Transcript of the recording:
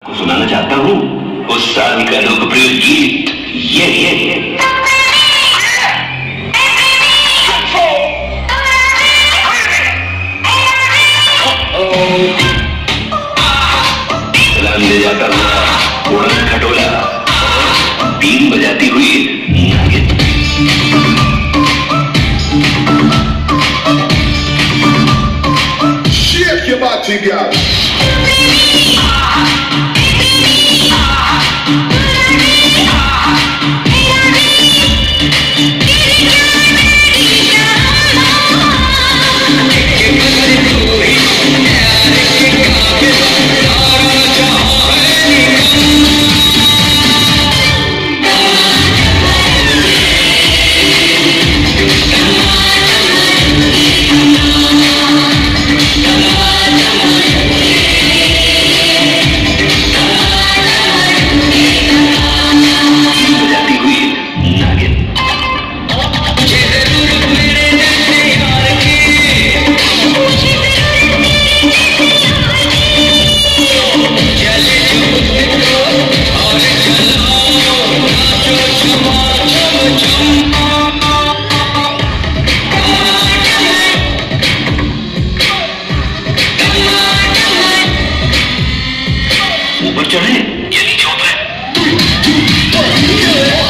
को सुनाना चाहता हूँ उस साल का लोकप्रिय गीत ये सलाम ले जाता हुआ उड़न खटोला बीन बजाती हुई नागिन। Shake your body, girl. ऊपर चढ़े या नीचे उतरे?